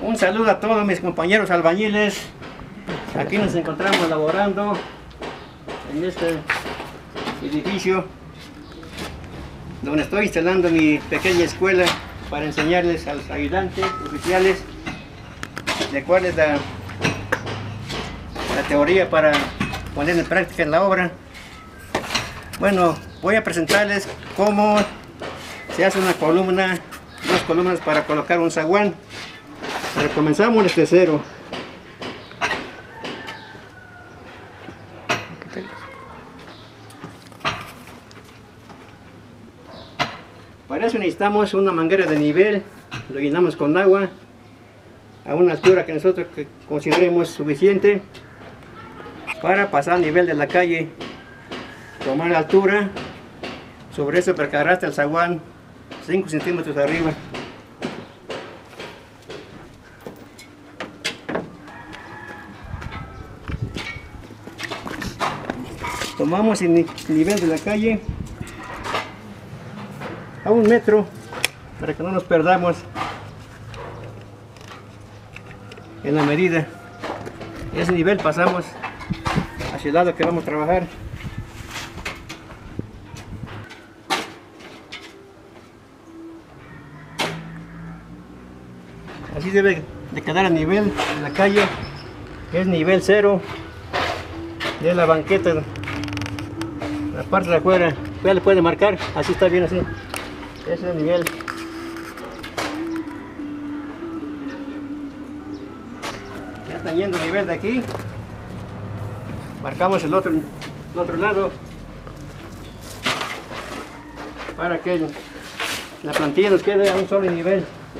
Un saludo a todos mis compañeros albañiles. Aquí nos encontramos laborando en este edificio donde estoy instalando mi pequeña escuela para enseñarles a los ayudantes oficiales de cuál es la teoría para poner en práctica en la obra. Bueno, voy a presentarles cómo se hace una columna, dos columnas para colocar un zaguán. Pero comenzamos desde cero. Para eso necesitamos una manguera de nivel, lo llenamos con agua a una altura que nosotros consideremos suficiente para pasar al nivel de la calle, tomar la altura, sobre eso percará hasta el zaguán 5 centímetros arriba. Tomamos el nivel de la calle a 1 metro para que no nos perdamos en la medida. Ese nivel pasamos hacia el lado que vamos a trabajar. Así debe de quedar a nivel de la calle, que es nivel 0 de la banqueta, la parte de afuera. Ya le puede marcar, así está bien así. Ese es el nivel. Ya está yendo el nivel de aquí. Marcamos el otro lado para que la plantilla nos quede a un solo nivel.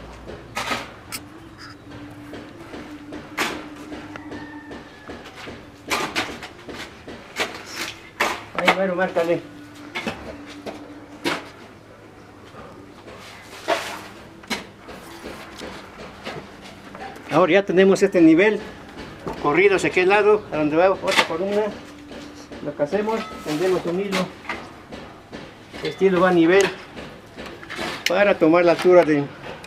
Ahí, bueno, márcale. Ahora ya tenemos este nivel corrido hacia aquel lado, a donde va otra columna. Lo que hacemos, tendemos un hilo. Este hilo va a nivel para tomar la altura de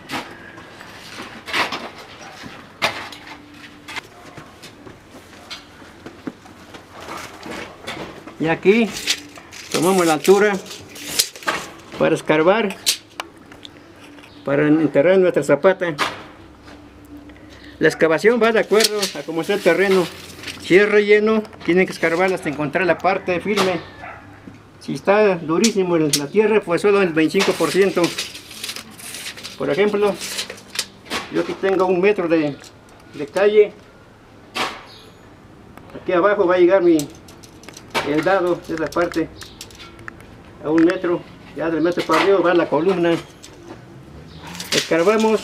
y aquí tomamos la altura para escarbar, para enterrar nuestra zapata. La excavación va de acuerdo a cómo está el terreno. Si es relleno, tienen que escarbar hasta encontrar la parte firme. Si está durísimo en la tierra, pues solo el 25%. Por ejemplo, yo aquí tengo 1 metro de calle. Aquí abajo va a llegar el dado de esa parte a 1 metro. Ya del metro para arriba va la columna. Escarbamos,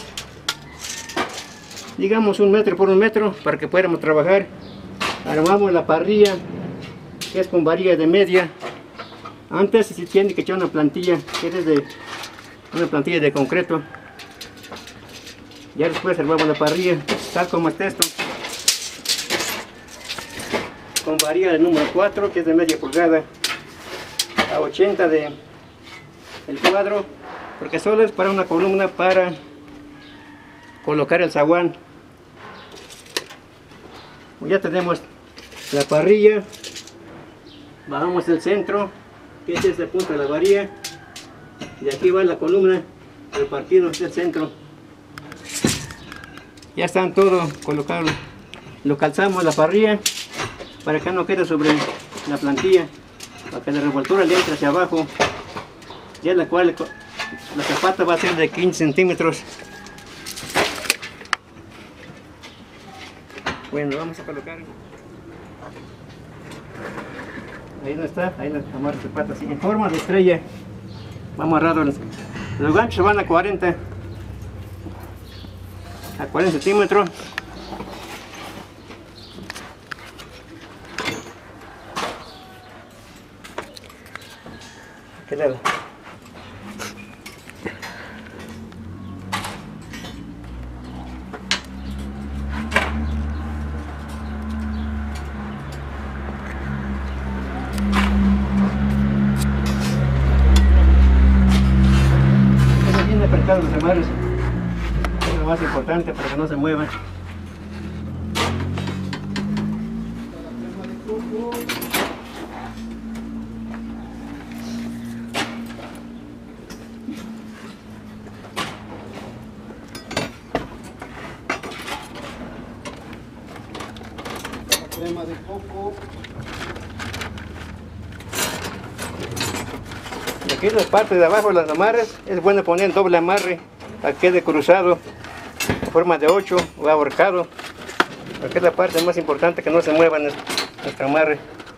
digamos 1 metro por 1 metro para que podamos trabajar. Armamos la parrilla, que es con varilla de media. Antes se tiene que echar una plantilla, que es una plantilla de concreto. Ya después armamos la parrilla, tal como está esto, con varilla de número 4, que es de media pulgada, a 80 del cuadro, porque solo es para una columna para colocar el zaguán. Ya tenemos la parrilla, bajamos el centro, que es el punto de la varilla, y aquí va la columna repartido del centro. Ya están todos colocados, lo calzamos la parrilla para que no quede sobre la plantilla, para que la revoltura le entre hacia abajo, ya la cual la zapata va a ser de 15 centímetros. Bueno, vamos a colocar. Ahí no está, ahí nos amarra la zapata así, en forma de estrella. Vamos amarrando los ganchos, van a 40 centímetros. ¿Qué lado? Los amarres. más importante para que no se mueva. Crema de coco. Y aquí en la parte de abajo, las amarras, es bueno poner doble amarre para que quede cruzado en forma de 8 o ahorcado, porque es la parte más importante, que no se mueva nuestro amarre.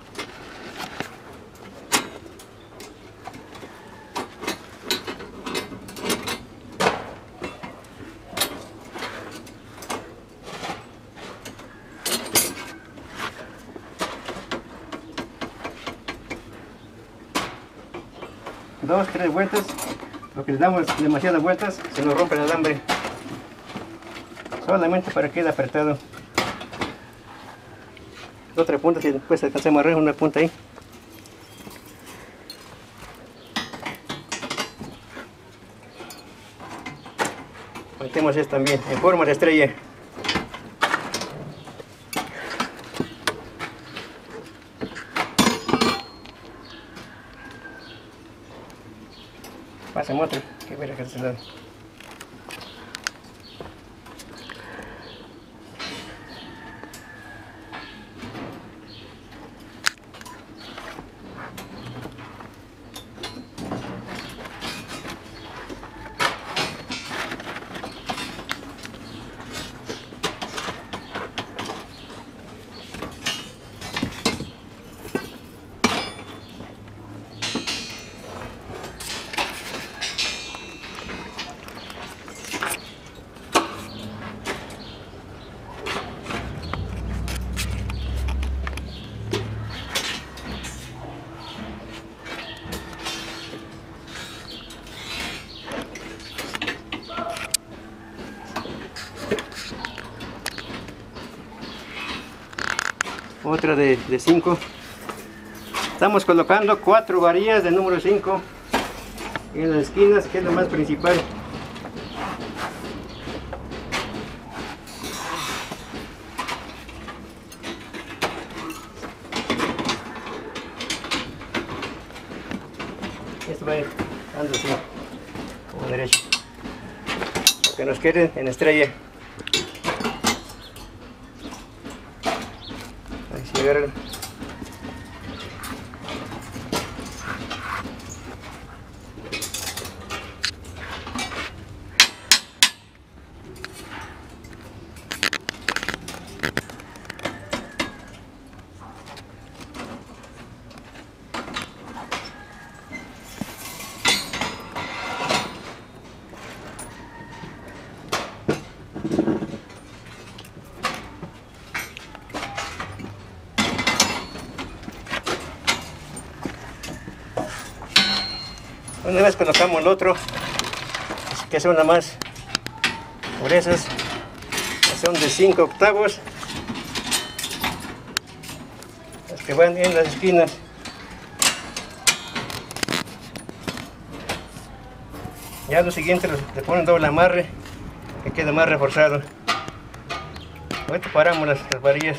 Dos, tres vueltas, lo que le damos demasiadas vueltas, se nos rompe el alambre, solamente para que quede apretado. Otra punta, si después alcanzamos a amarrar una punta ahí. Metemos esto también en forma de estrella. Pasemos otro, que ver acá este lado. Otra de 5. Estamos colocando 4 varillas de número 5 en las esquinas, que es lo más principal. Esto va a ir dando así, como derecho, para que nos quede en estrella. Ahí sí agarra. Una vez colocamos el otro, que son nada más gruesas, que son de 5 octavos, las que van en las esquinas. Ya lo siguiente le ponen doble amarre, que quede más reforzado. Ahorita paramos las varillas.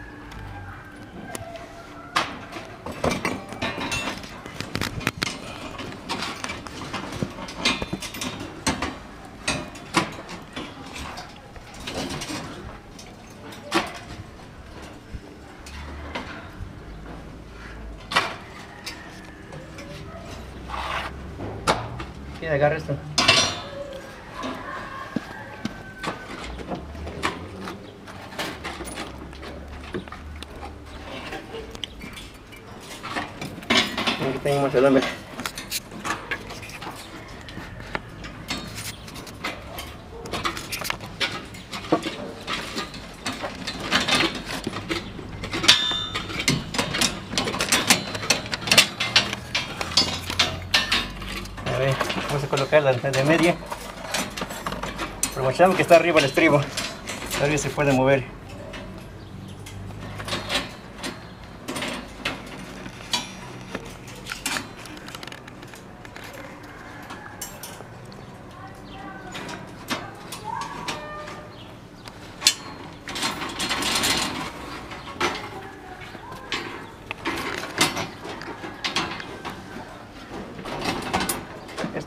Y agarra esto. Aquí tenemos el alambre. A ver, vamos a colocar la de media. Aprovechando que está arriba el estribo, todavía se puede mover.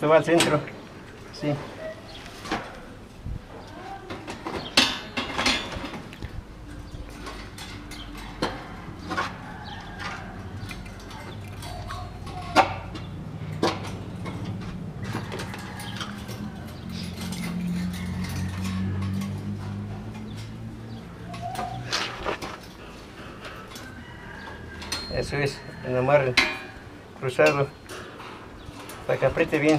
esto va al centro. Sí. Eso es, el amarre cruzado para que apriete bien.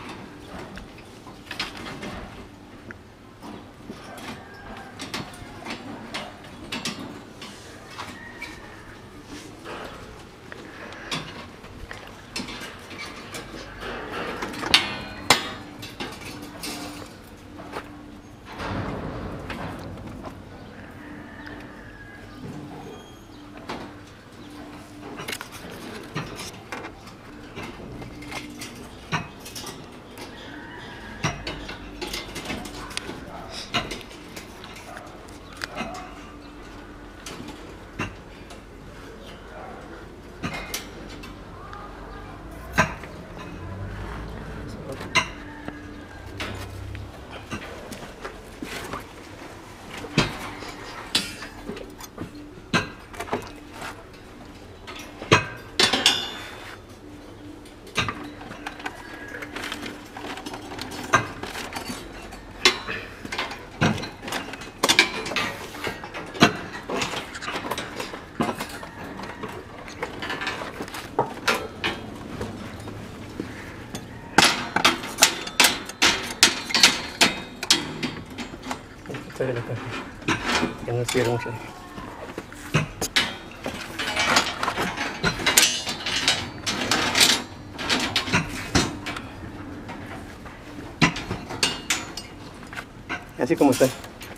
De la caja, que no cierra mucho. Así como está.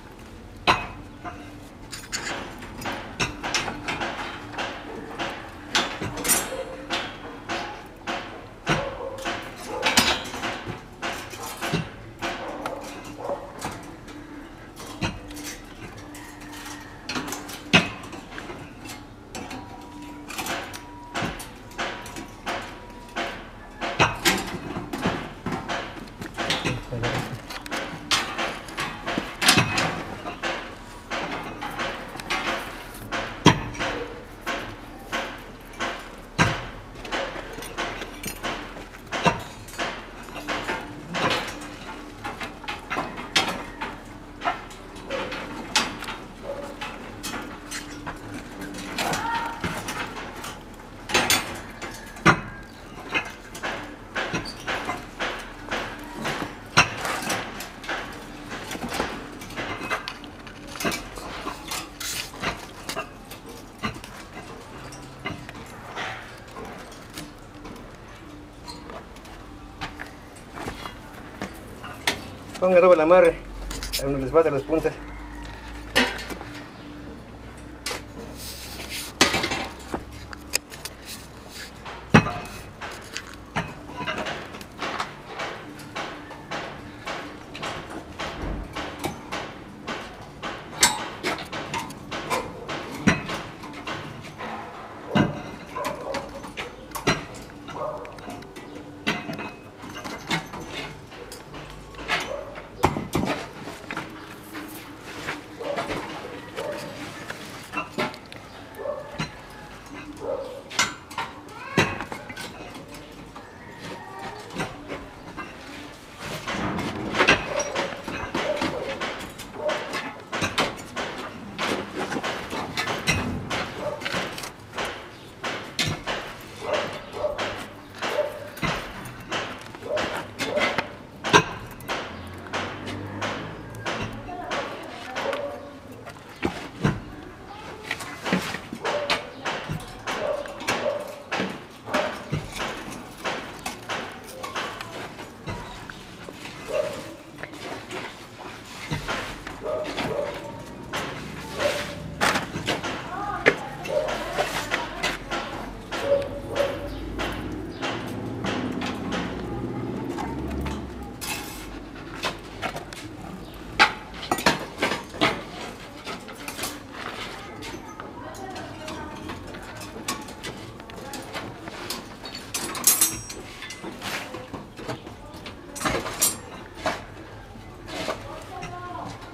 Ponga doble amarre, a donde les faltan las puntas.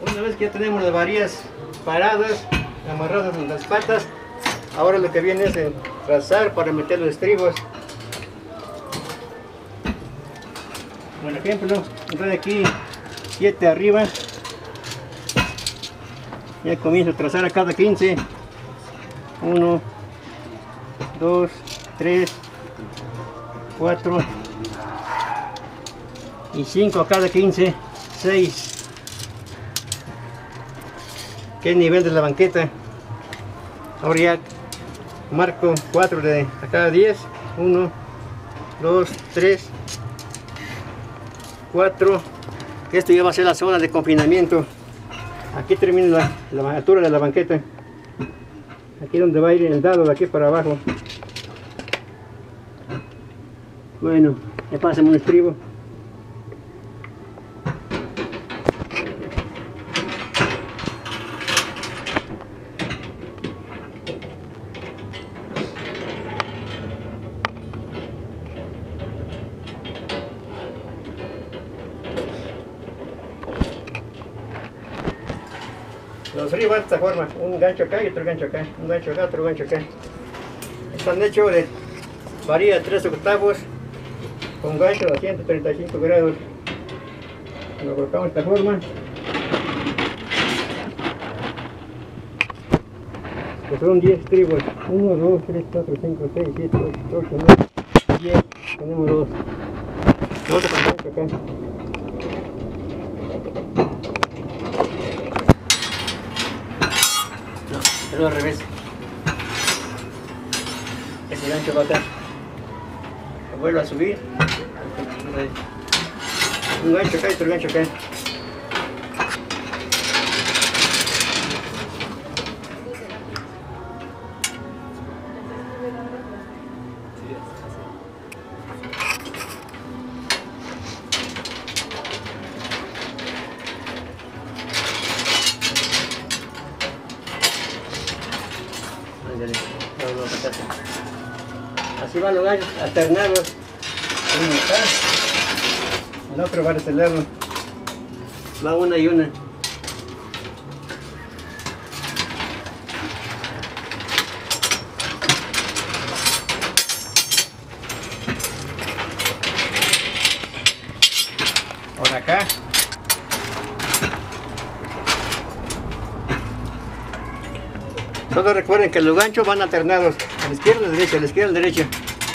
Una vez que ya tenemos las varillas paradas, amarradas en las patas, ahora lo que viene es trazar para meter los estribos. Por ejemplo, entonces aquí 7 arriba, ya comienzo a trazar a cada 15. 1, 2, 3, 4 y 5 a cada 15, 6. Que es el nivel de la banqueta. Ahora ya marco 4 de a cada 10. 1, 2, 3, 4. Esto ya va a ser la zona de confinamiento. Aquí termina la altura de la banqueta. Aquí donde va a ir el dado, de aquí para abajo. Bueno, ya pasamos un estribo. Los ríos van de esta forma, un gancho acá y otro gancho acá, un gancho acá, otro gancho acá. Están hechos de varilla de 3 octavos con gancho a 135 grados. Lo colocamos de esta forma. Que son 10 estribos. 1, 2, 3, 4, 5, 6, 7, 8, 9, 10. Tenemos 2. Otro con gancho acá. Pero al revés. Ese gancho va acá. Lo vuelvo a subir. Un gancho acá y otro gancho acá. Así van los ganchos alternados. Uno acá, el otro va de este lado. Va una y una. Por acá. Solo recuerden que los ganchos van alternados, a la izquierda, a la derecha, a la izquierda, a la derecha.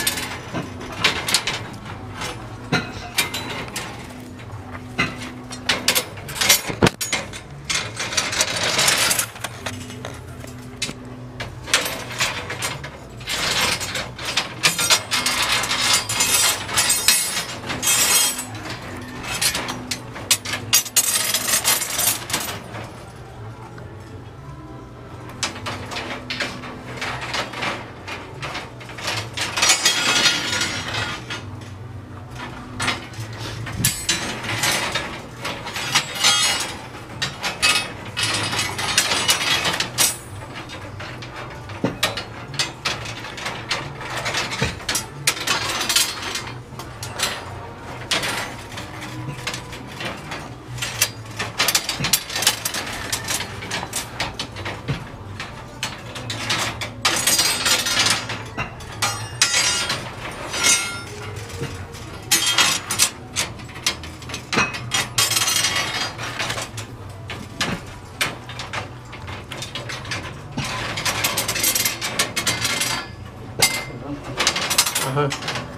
Ajá.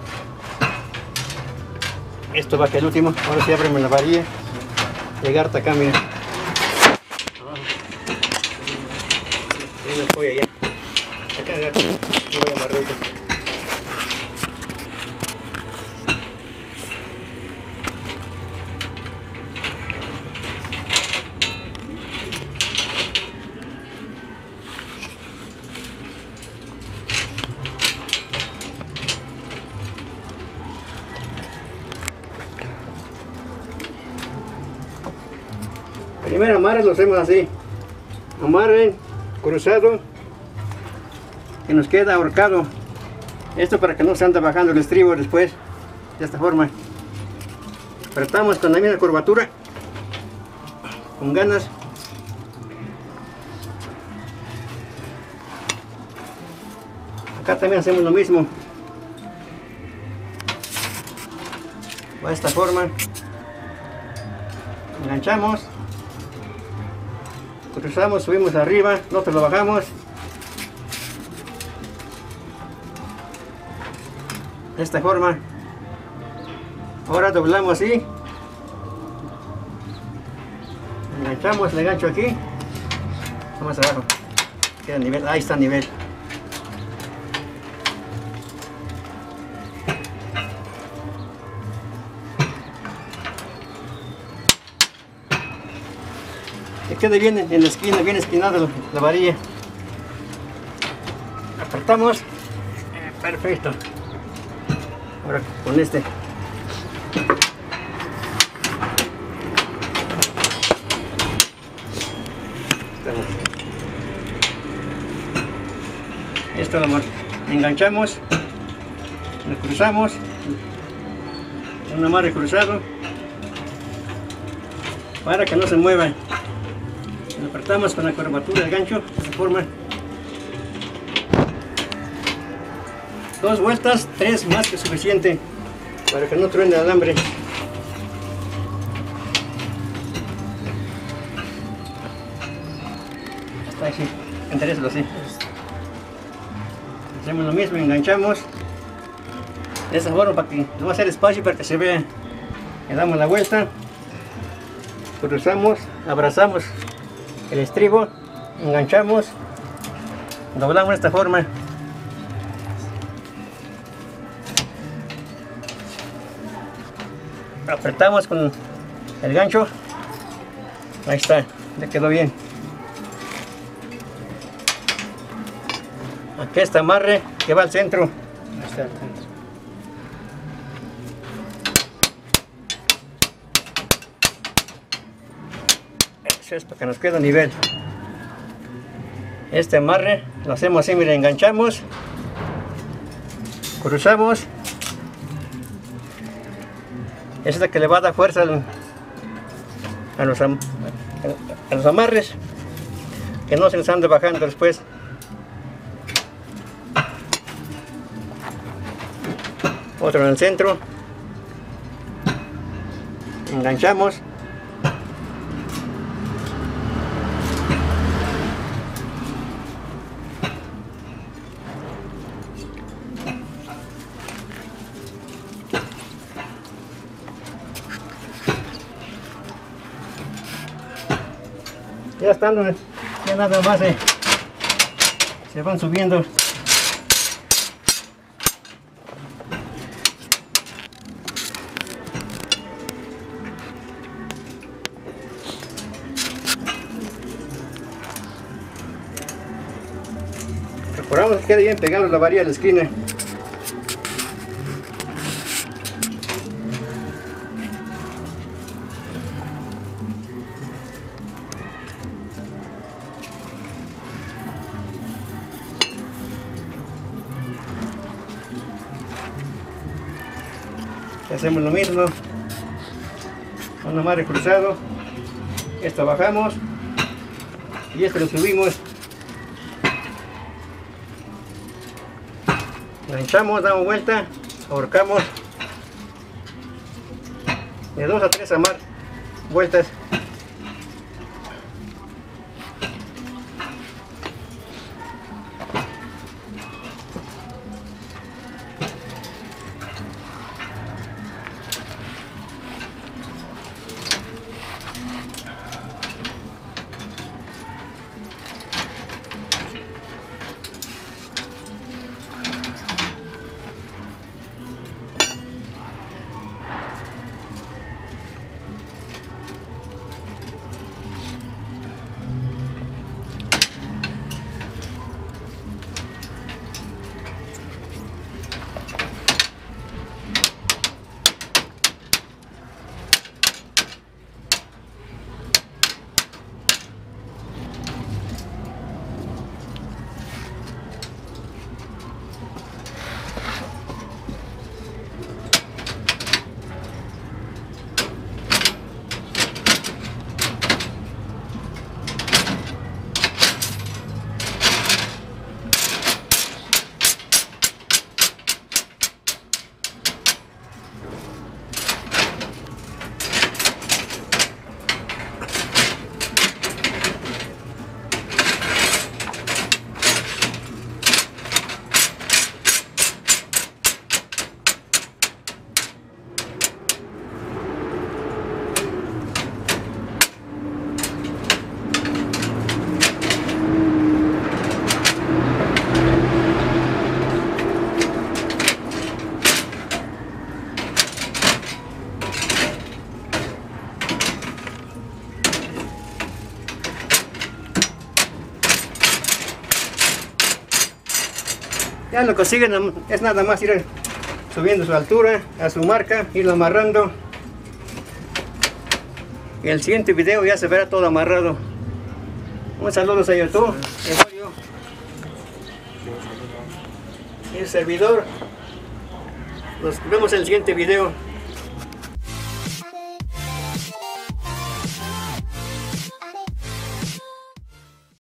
Esto va que el último. Ahora sí ábreme la varilla. Llegar hasta acá, mira. Voy allá. Acá, acá. No voy a amarrar esto. Primero amarres lo hacemos así. Amarren cruzado que nos queda ahorcado. Esto para que no se ande bajando el estribo después. De esta forma. Apretamos con la misma curvatura. Con ganas. Acá también hacemos lo mismo. Va de esta forma. Enganchamos. Cruzamos, subimos arriba, nosotros lo bajamos. De esta forma. Ahora doblamos así. Enganchamos, le engancho aquí. Vamos abajo. Queda a nivel, ahí está a nivel. Que quede bien en la esquina, bien esquinada la varilla. Apartamos. Perfecto. Ahora con este. Esto lo enganchamos, lo cruzamos, un amarre cruzado para que no se mueva. Lo apretamos con la curvatura del gancho de esta forma. 2 vueltas, 3 más que suficiente para que no truene el alambre. Está así, enderezalo así. Hacemos lo mismo, enganchamos de esa forma para que le voy a hacer espacio para que se vea. Le damos la vuelta, cruzamos, abrazamos el estribo, enganchamos, doblamos de esta forma. Apretamos con el gancho. Ahí está, ya quedó bien. Aquí está amarre que va al centro. Ahí está el centro. Eso es para que nos quede a nivel. Este amarre lo hacemos así, mire, enganchamos, cruzamos. Es la que le va a dar fuerza a los amarres, que no se nos ande bajando después. Otro en el centro, enganchamos, ya estando, ya nada más se van subiendo. Procuramos que quede bien pegado la varilla a la esquina. Hacemos lo mismo, un amarre cruzado, esto bajamos y esto lo subimos, enganchamos, damos vuelta, ahorcamos de 2 a 3 vueltas. Ya lo que sigue es nada más ir subiendo su altura a su marca, irlo amarrando. Y en el siguiente video ya se verá todo amarrado. Un saludo a YouTube, Gregorio y el servidor. Nos vemos en el siguiente video.